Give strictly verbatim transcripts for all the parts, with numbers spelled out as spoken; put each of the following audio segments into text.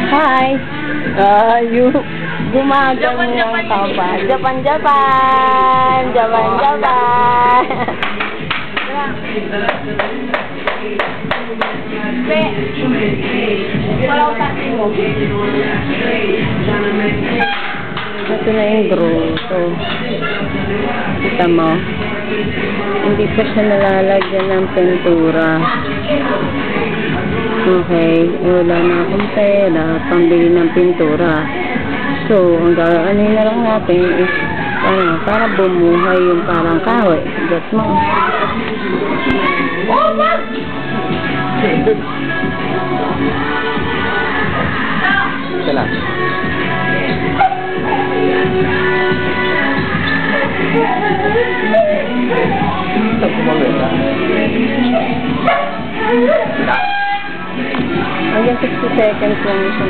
Hi! Ah, you gumagang ng kapa. Japan, Japan! Japan, Japan! Be, wala ko tayo mo. Ito na yung grotto. Kita mo. Hindi pa siya nalalagyan ng pintura. Okay, wala na akong pera pambili ng pintura. So, ang gagawin na lang natin is para, para bumuhay yung parang kahoy. Gat mo. Ito lang. Ito kumagin na. Hanggang sixty seconds lang siya.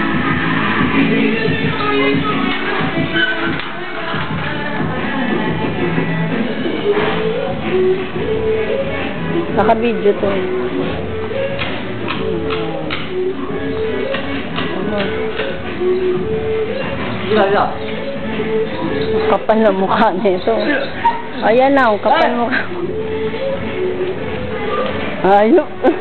Naka-video to. Kapal na mukha nito. Ayan na, kapal mukha. Ayun.